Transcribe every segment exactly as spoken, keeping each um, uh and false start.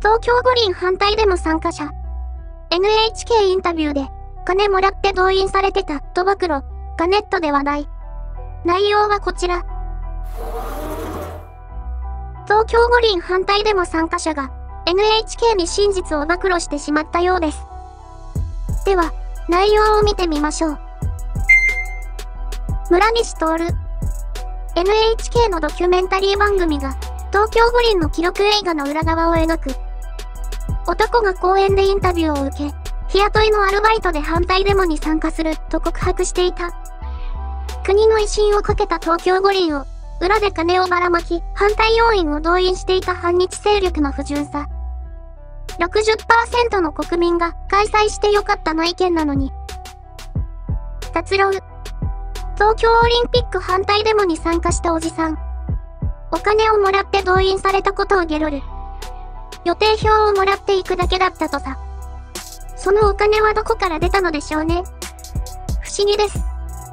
東京五輪反対デモ参加者。エヌエイチケー インタビューで、金もらって動員されてた、と暴露、がネットで話題。内容はこちら。東京五輪反対デモ参加者が、エヌエイチケー に真実を暴露してしまったようです。では、内容を見てみましょう。村西徹。エヌエイチケー のドキュメンタリー番組が、東京五輪の記録映画の裏側を描く。男が公園でインタビューを受け、日雇いのアルバイトで反対デモに参加すると告白していた。国の威信をかけた東京五輪を、裏で金をばらまき、反対要員を動員していた反日勢力の不純さ。ろくじゅっパーセント の国民が開催してよかったの意見なのに。達郎。東京オリンピック反対デモに参加したおじさん。お金をもらって動員されたことをゲロる。予定表をもらっていくだけだったとさ。そのお金はどこから出たのでしょうね。不思議です。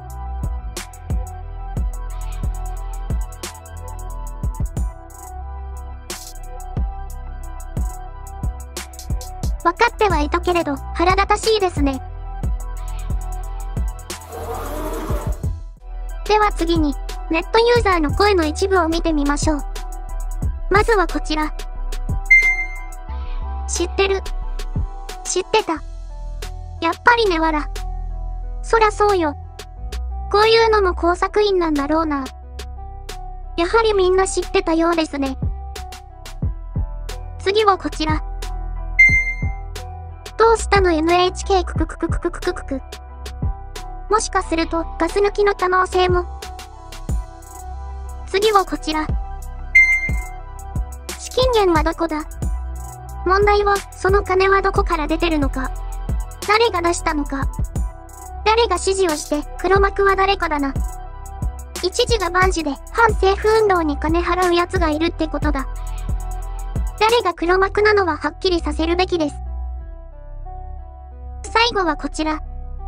分かってはいたけれど、腹立たしいですね。では次に、ネットユーザーの声の一部を見てみましょう。まずはこちら。知ってる。知ってた。やっぱりねわら。そらそうよ。こういうのも工作員なんだろうな。やはりみんな知ってたようですね。次はこちら。どうしたの エヌエイチケー クククククククククク。もしかするとガス抜きの可能性も。次はこちら。資金源はどこだ？問題は、その金はどこから出てるのか。誰が出したのか。誰が指示をして、黒幕は誰かだな。一時が万事で、反政府運動に金払う奴がいるってことだ。誰が黒幕なのははっきりさせるべきです。最後はこちら。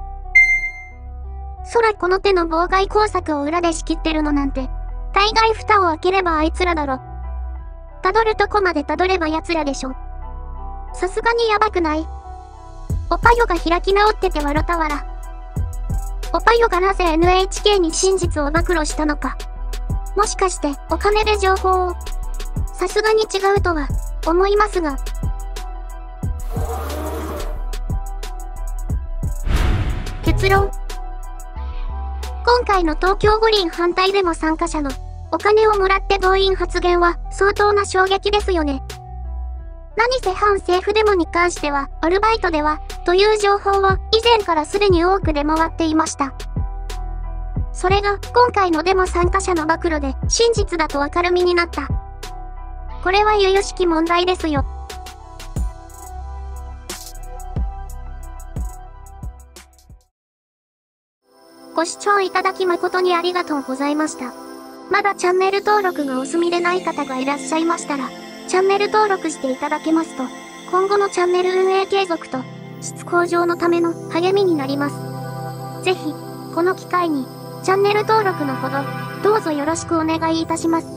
そらこの手の妨害工作を裏で仕切ってるのなんて、大概蓋を開ければあいつらだろ。辿るとこまで辿れば奴らでしょ。さすがにやばくない？おぱよが開き直っててわろたわら。おぱよがなぜ エヌエイチケー に真実を暴露したのか。もしかしてお金で情報を。さすがに違うとは思いますが。結論。今回の東京五輪反対デモ参加者のお金をもらって動員発言は相当な衝撃ですよね。何せ反政府デモに関しては、アルバイトでは、という情報は以前からすでに多く出回っていました。それが今回のデモ参加者の暴露で真実だと明るみになった。これは由々しき問題ですよ。ご視聴いただき誠にありがとうございました。まだチャンネル登録がお済みでない方がいらっしゃいましたら、チャンネル登録していただけますと、今後のチャンネル運営継続と、質向上のための励みになります。ぜひ、この機会に、チャンネル登録のほど、どうぞよろしくお願いいたします。